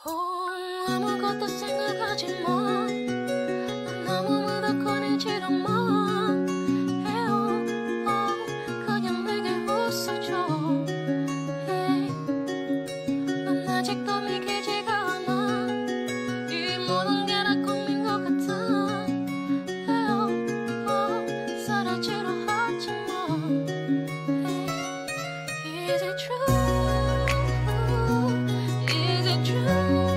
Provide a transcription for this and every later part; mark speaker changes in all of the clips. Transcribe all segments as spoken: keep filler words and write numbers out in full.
Speaker 1: oh, 아무것도 생각하지 마. 난 너무 무덕거리지도 마. 해요, oh, 그냥 내게 웃어줘. Hey, 넌 아직도 믿기지가 않아. 이 모든 게 다 꿈인 것 같아. 해요, oh, 사라지려 하지 마. Hey, is it true? Is it true?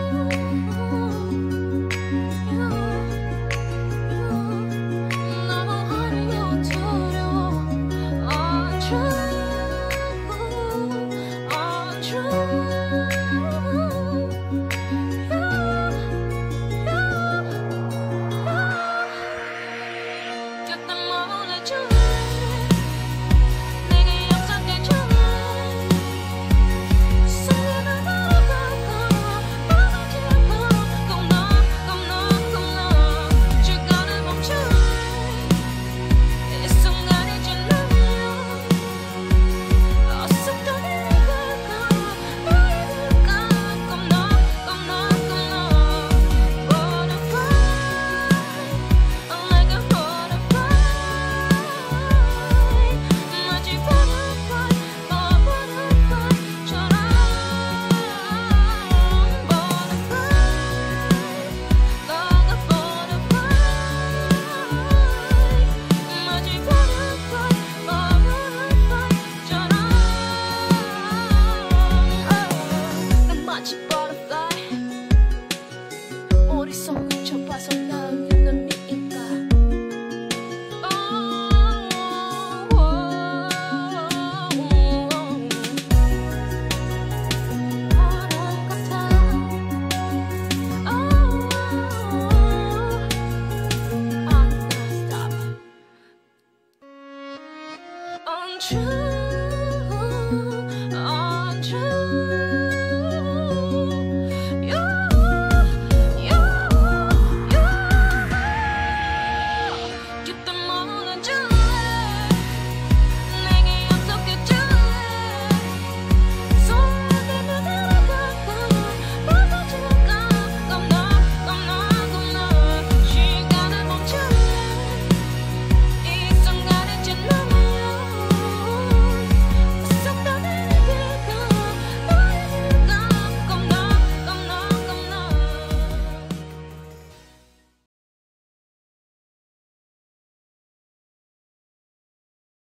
Speaker 1: True.